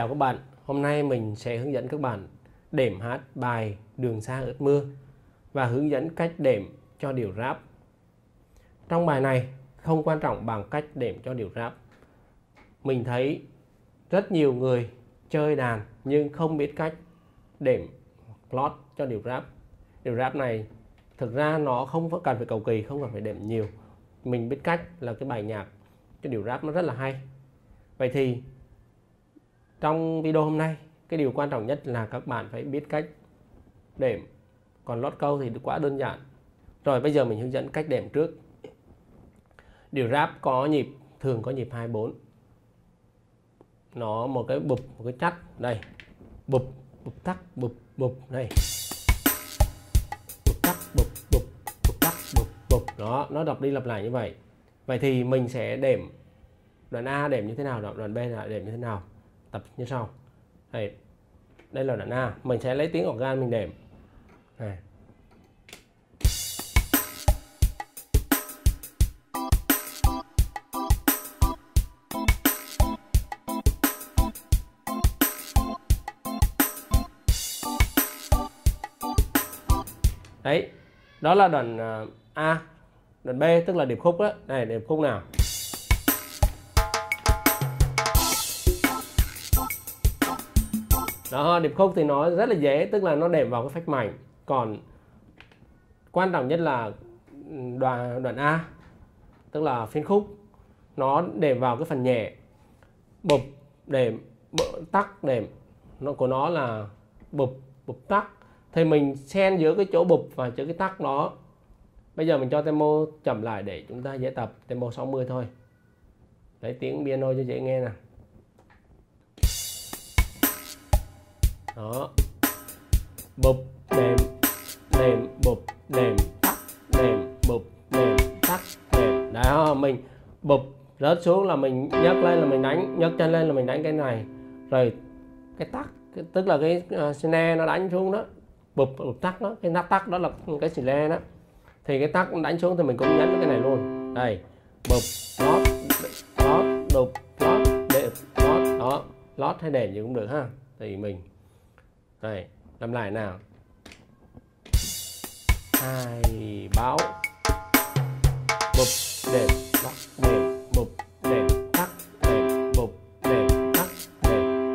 Chào các bạn, hôm nay mình sẽ hướng dẫn các bạn đệm hát bài Đường Xa Ướt Mưa và hướng dẫn cách đệm cho điệu rap. Trong bài này không quan trọng bằng cách đệm cho điệu rap. Mình thấy rất nhiều người chơi đàn nhưng không biết cách đệm lót cho điệu rap. Điệu rap này thực ra nó không cần phải cầu kỳ, không cần phải đệm nhiều. Mình biết cách là cái bài nhạc cho điệu rap nó rất là hay. Vậy thì trong video hôm nay, cái điều quan trọng nhất là các bạn phải biết cách đệm. Còn lót câu thì quá đơn giản. Rồi bây giờ mình hướng dẫn cách đệm trước. Điệu rap có nhịp, thường có nhịp 24. Nó một cái bụp, một cái chắt. Đây, bụp, bụp tắc, bụp, bụp. Đây, bụp tắc, bụp, bụp, bụp tắc, bụp, bụp. Đó, nó lặp đi lặp lại như vậy. Vậy thì mình sẽ đệm đoạn A đệm như thế nào, đoạn B là đệm như thế nào. Tập như sau. Đây là đoạn A, mình sẽ lấy tiếng organ mình đệm. Đây. Đấy, đó là đoạn A. Đoạn B tức là điệp khúc đó. Này, điệp khúc nào? Đó, điệp khúc thì nó rất là dễ, tức là nó đệm vào cái phách mạnh. Còn quan trọng nhất là đoạn A, tức là phiên khúc, nó đệm vào cái phần nhẹ. Bụp, đệm, tắc, đệm. Của nó là bụp, bụp, tắc. Thì mình xen giữa cái chỗ bụp và chỗ cái tắc đó. Bây giờ mình cho tempo chậm lại để chúng ta dễ tập. Tempo 60 thôi. Lấy tiếng piano cho dễ nghe nè. Đó, bụp, đệm, đệm, bụp, đệm, tắc, đệm, bụp, đệm, tắc, đệm. Đó, mình bụp rớt xuống là mình nhấc lên là mình đánh, nhấc chân lên là mình đánh cái này. Rồi cái tắc, tức là cái snare nó đánh xuống đó. Bụp, bụp tắc đó, cái nắp tắc đó là cái snare đó. Thì cái tắc đánh xuống thì mình cũng nhấn cái này luôn. Đây, bụp, lót, lót, đụp, lót, đệm, lót. Đó, lót hay đệm gì cũng được ha. Thì mình đây, làm lại nào. Hai báo. Bụp, đệm, tắc, đệm, bụp, đệm, tắc, đệm, bụp, đệm, tắc, đệm.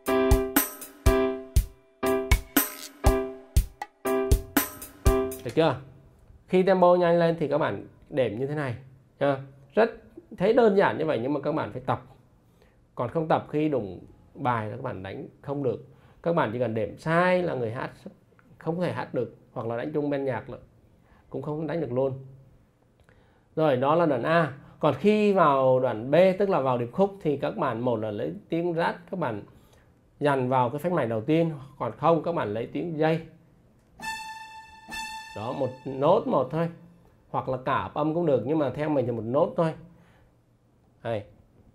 Được chưa? Khi tempo nhanh lên thì các bạn đệm như thế này. Rất thấy đơn giản như vậy nhưng mà các bạn phải tập. Còn không tập khi đụng bài là các bạn đánh không được. Các bạn chỉ cần đệm sai là người hát không thể hát được, hoặc là đánh chung bên nhạc nữa cũng không đánh được luôn. Rồi, đó là đoạn A. Còn khi vào đoạn B tức là vào điệp khúc thì các bạn một là lấy tiếng rát, các bạn dằn vào cái phách mạch đầu tiên, còn không các bạn lấy tiếng dây. Đó, một nốt một thôi, hoặc là cả âm cũng được, nhưng mà theo mình thì một nốt thôi. Đây.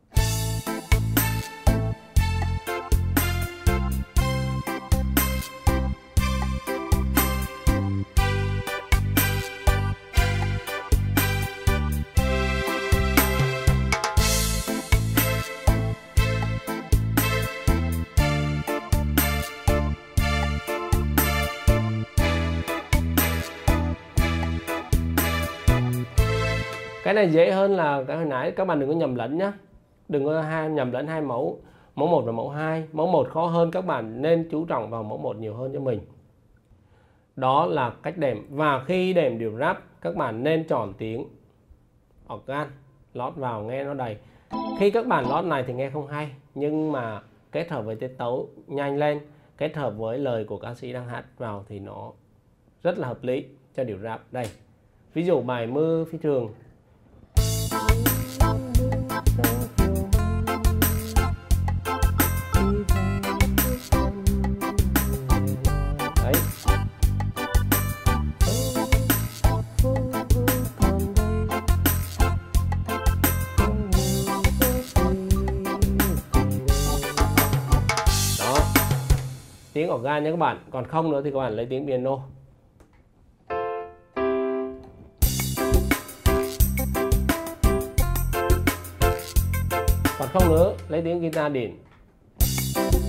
Cái này dễ hơn là cái hồi nãy, các bạn đừng có nhầm lẫn nhé. Đừng có nhầm lẫn hai mẫu, mẫu 1 và mẫu 2. Mẫu 1 khó hơn, các bạn nên chú trọng vào mẫu 1 nhiều hơn cho mình. Đó là cách đệm. Và khi đệm điệu rap, các bạn nên chọn tiếng organ, lót vào nghe nó đầy. Khi các bạn lót này thì nghe không hay, nhưng mà kết hợp với tiết tấu nhanh lên, kết hợp với lời của ca sĩ đang hát vào thì nó rất là hợp lý cho điệu rap. Đây, ví dụ bài Mưa Phi Trường. Đấy. Đó, tiếng organ nha các bạn. Còn không nữa thì các bạn lấy tiếng piano. Còn không nữa lấy tiếng guitar điện.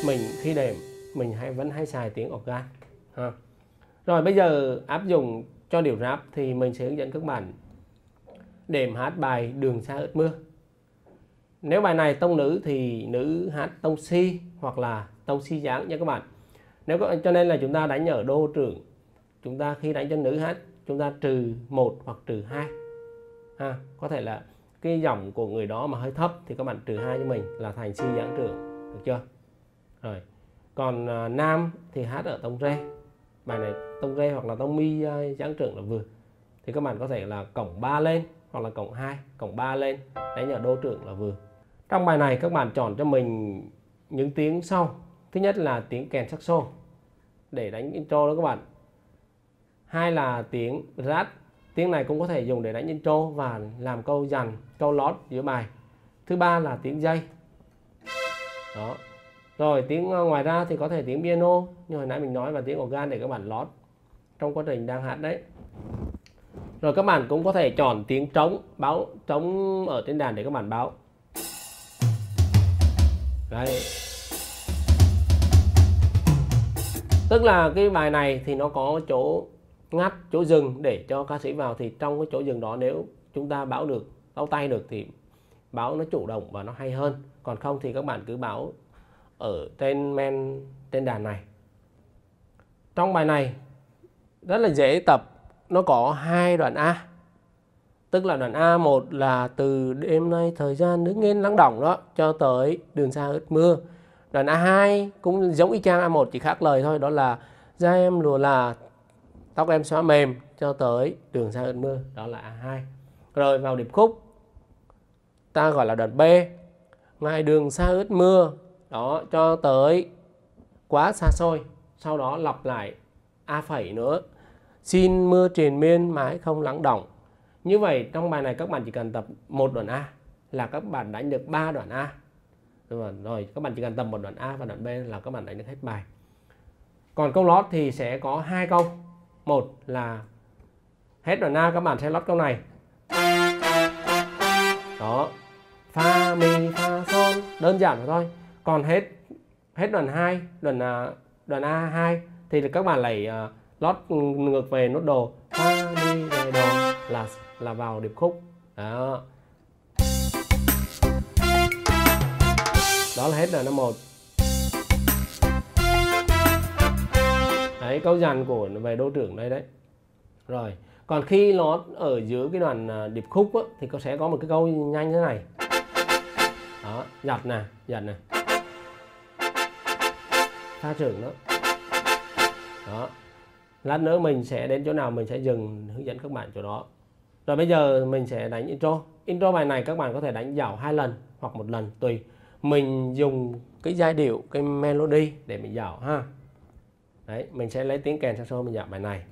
mình khi đệm mình vẫn hay xài tiếng organ ha. Rồi bây giờ áp dụng cho điệu rap thì mình sẽ hướng dẫn các bạn đệm hát bài Đường Xa Ướt Mưa. Nếu bài này tông nữ thì nữ hát tông si hoặc là tông si giáng nha các bạn. Cho nên là chúng ta đánh ở đô trưởng, chúng ta khi đánh cho nữ hát chúng ta trừ 1 hoặc trừ 2 ha. Có thể là cái giọng của người đó mà hơi thấp thì các bạn trừ 2 cho mình là thành si giáng trưởng, được chưa? Rồi còn nam thì hát ở tông rê, bài này tông rê hoặc là tông mi giáng trưởng là vừa, thì các bạn có thể là cộng 3 lên hoặc là cộng 2 cộng 3 lên, đánh ở đô trưởng là vừa. Trong bài này các bạn chọn cho mình những tiếng sau. Thứ nhất là tiếng kèn saxo để đánh intro đó các bạn. Hai là tiếng rát, tiếng này cũng có thể dùng để đánh intro và làm câu dàn, câu lót giữa bài. Thứ ba là tiếng dây đó. Rồi tiếng ngoài ra thì có thể tiếng piano như hồi nãy mình nói, và tiếng organ để các bạn lót trong quá trình đang hát đấy. Rồi các bạn cũng có thể chọn tiếng trống, báo trống ở trên đàn để các bạn báo. Đấy. Tức là cái bài này thì nó có chỗ ngắt, chỗ dừng để cho ca sĩ vào, thì trong cái chỗ dừng đó nếu chúng ta báo được, báo tay được thì báo nó chủ động và nó hay hơn. Còn không thì các bạn cứ báo ở trên đàn này. Trong bài này rất là dễ tập, nó có 2 đoạn A. Tức là đoạn A1 là từ đêm nay thời gian đứng yên lắng đọng đó cho tới Đường Xa Ướt Mưa. Đoạn A2 cũng giống y chang A1 chỉ khác lời thôi, đó là da em lùa là tóc em xóa mềm cho tới Đường Xa Ướt Mưa, đó là A2. Rồi vào điệp khúc ta gọi là đoạn B, Ngoài đường xa ướt mưa đó cho tới Quá xa xôi, sau đó lặp lại A phẩy nữa, Xin mưa triền miên mãi không lắng đọng. Như vậy trong bài này các bạn chỉ cần tập một đoạn A là các bạn đánh được 3 đoạn A. Rồi các bạn chỉ cần tập một đoạn A và đoạn B là các bạn đánh được hết bài. Còn câu lót thì sẽ có 2 câu. Một là hết đoạn A các bạn sẽ lót câu này. Đó. Fa mi fa son, đơn giản thôi. Còn hết đoạn 2, đoạn A2 thì các bạn lại lót ngược về nốt đồ. Fa mi re do là vào điệp khúc. Đó. Đó là hết đoạn A1. Đấy, câu dàn của về đô trưởng đây đấy. Rồi, còn khi nó ở giữa cái đoạn điệp khúc á, thì sẽ có một cái câu nhanh thế này. Đó, giật này. Tha trưởng đó. Đó. Lát nữa mình sẽ đến chỗ nào mình sẽ dừng hướng dẫn các bạn chỗ đó. Rồi bây giờ mình sẽ đánh intro. Intro bài này các bạn có thể đánh dạo 2 lần hoặc 1 lần tùy. Mình dùng cái giai điệu, cái melody để mình dạo ha. Đấy, mình sẽ lấy tiếng kèn saxo mình dạo bài này.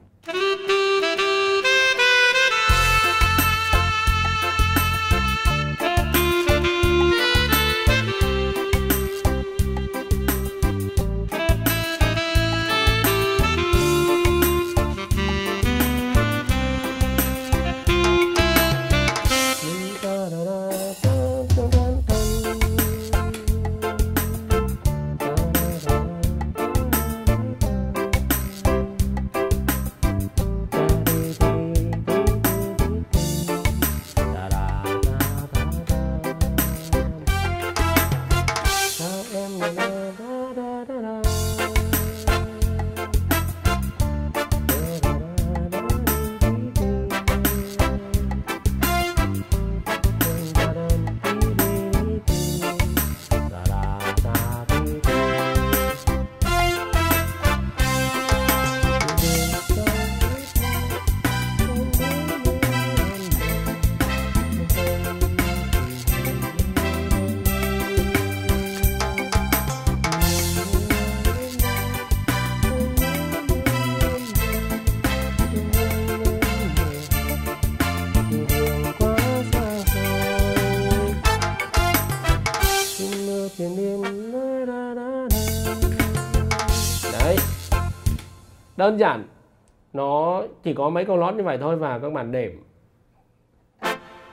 Đấy, đơn giản, nó chỉ có mấy câu lót như vậy thôi và các bạn đệm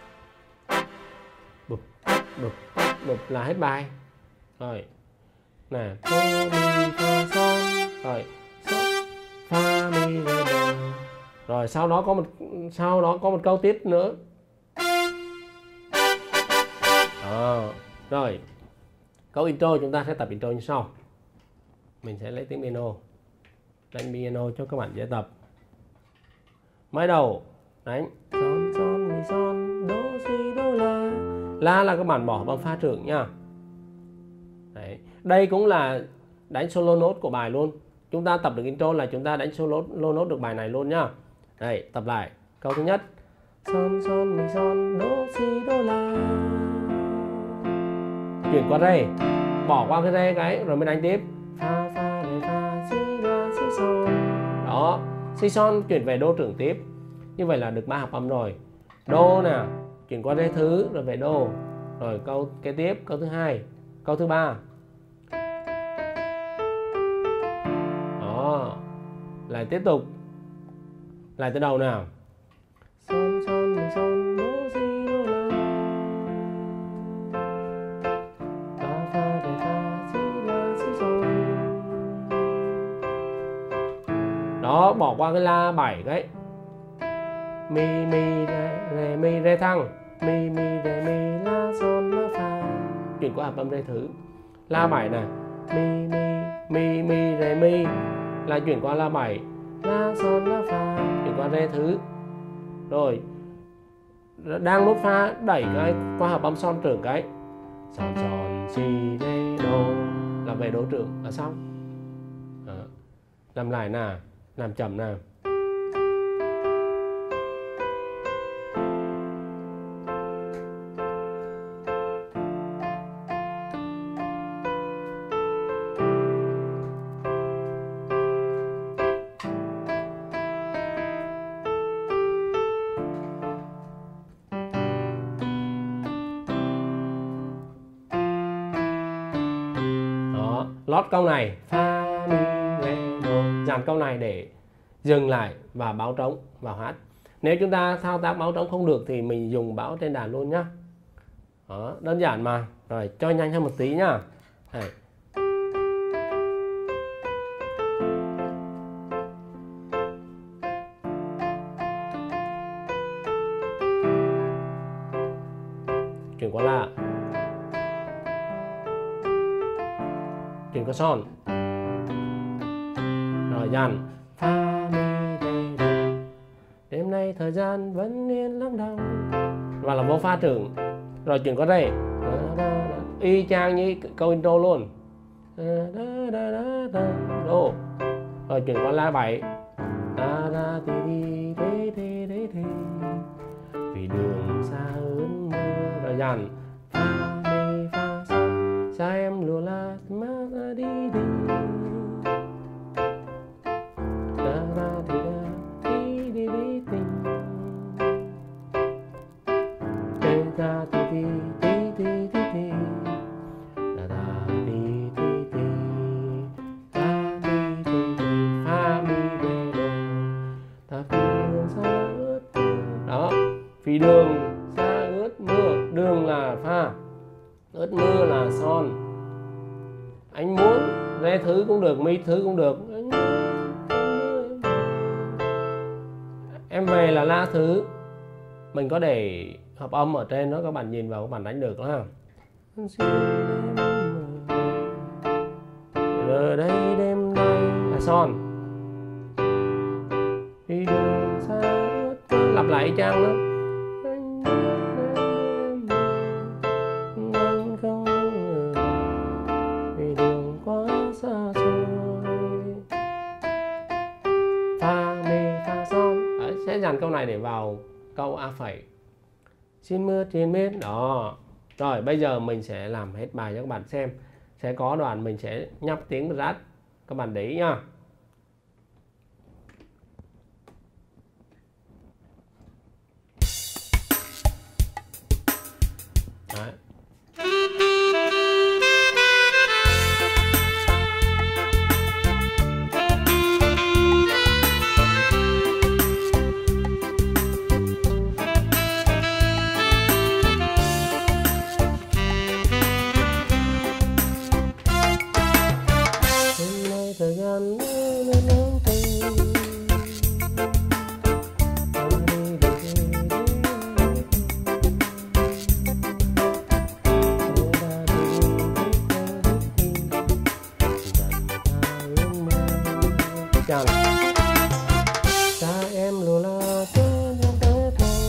bụp là hết bài. Rồi nè, do mi fa son, rồi fa mi re do. Rồi sau đó có một câu tiếp nữa. Rồi câu intro chúng ta sẽ tập intro như sau. Mình sẽ lấy tiếng piano, đánh piano cho các bạn dễ tập. Mới đầu đánh son son mi son do si do la. La là các bạn bỏ bằng pha trưởng nha. Đấy. Đây cũng là đánh solo nốt của bài luôn. Chúng ta tập được intro là chúng ta đánh solo nốt được bài này luôn nhá. Đây, tập lại. Câu thứ nhất. Son son mi son do si do la. Chuyển qua re, bỏ qua cái re cái rồi mới đánh tiếp. Fa fa re fa si la si son. Đó, si son chuyển về đô trưởng tiếp. Như vậy là được 3 hợp âm rồi. Đô nè, chuyển qua re thứ rồi về đô. Rồi câu kế tiếp, câu thứ hai, câu thứ ba. Đó, lại tiếp tục. Lại từ đầu nào. Son son mi son do si do la. Fa fa re fa si la si son. Đó, bỏ qua cái la 7 cái. Mi mi re mi re thăng, mi mi re mi la son la fa. Chuyển qua hợp âm re thứ. La 7 này, mi mi mi mi re mi, lại chuyển qua la 7, la son la fa, chuyển qua re thứ. Rồi đang nốt pha đẩy cái qua hợp âm son trưởng cái. Son son si re do là về đô trưởng là xong. Đó. Làm lại nào, làm chậm nào. Lót câu này fa mi re do, dàn câu này để dừng lại và báo trống vào hát. Nếu chúng ta thao tác báo trống không được thì mình dùng báo trên đàn luôn nhá. Đó, đơn giản mà. Rồi cho nhanh hơn một tí nhá. Đây. Chuyển qua la, chuyển qua son, rồi dàn fa mi re do. Đêm nay thời gian vẫn yên lắng đọng, và là vô pha trưởng. Rồi chuyển qua re, y chang như câu intro luôn. Đô. Rồi chuyển qua la 7, vì đường xa ướt mưa. Rồi dàn fa mi fa son, xa em lùa la ma đi đi. Da da đi da đi đi đi tình. Đê da đi đi đi đi đi đi. Da da đi đi đi. Da đi đi đi. Fa mi re do. Ta vì đường xa ướt mưa. Đó, vì đường xa ướt mưa. Đường là fa, ướt mưa là son. Anh muốn re thứ cũng được, mi thứ cũng được. Em về là la thứ. Mình có để hợp âm ở trên đó, các bạn nhìn vào các bạn đánh được đó ha. Rồi đây đêm nay là son. Vì đường xa lặp lại y chang nữa. Sẽ dàn câu này để vào câu A phẩy. Xin mưa triền miên. Đó. Rồi bây giờ mình sẽ làm hết bài cho các bạn xem. Sẽ có đoạn mình sẽ nhấp tiếng rát. Các bạn để ý nha. Đấy. Sài Gòn chàng cha em lùa la tới tới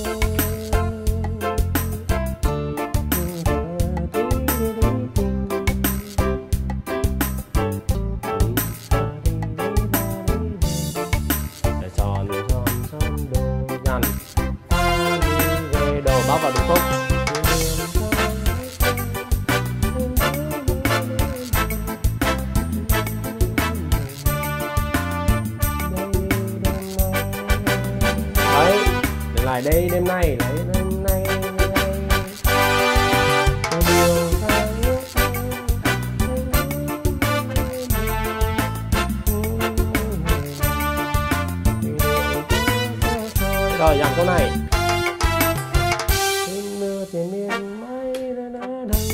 son đồ dằn ta đi về đồ báo vào đúng không? Lại đây đêm nay, lại đêm nay rồi dàn câu này. Mưa tiền miền mây đã đây.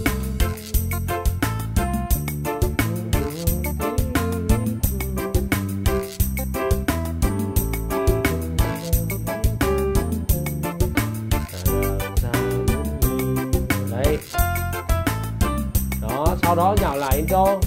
Đấy. Đó, sau đó nhào lại intro.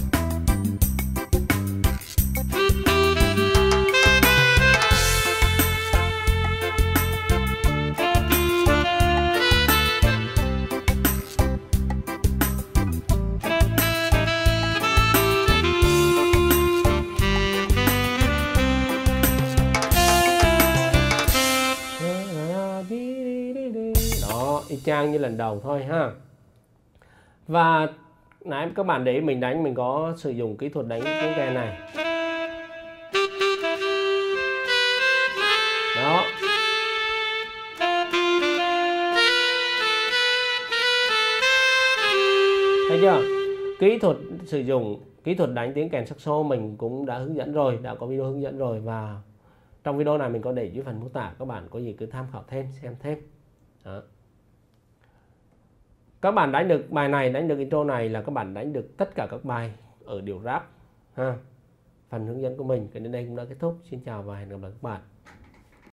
Đó, y chang như lần đầu thôi ha. Và nãy các bạn để mình đánh, mình có sử dụng kỹ thuật đánh tiếng kèn này. Đó. Thấy chưa? Kỹ thuật sử dụng kỹ thuật đánh tiếng kèn saxo mình cũng đã hướng dẫn rồi, đã có video hướng dẫn rồi, và trong video này mình có để dưới phần mô tả, các bạn có gì cứ tham khảo thêm, xem thêm. Đó. Các bạn đánh được bài này, đánh được intro này là các bạn đánh được tất cả các bài ở điệu rap ha. Phần hướng dẫn của mình đến đây cũng đã kết thúc. Xin chào và hẹn gặp lại các bạn.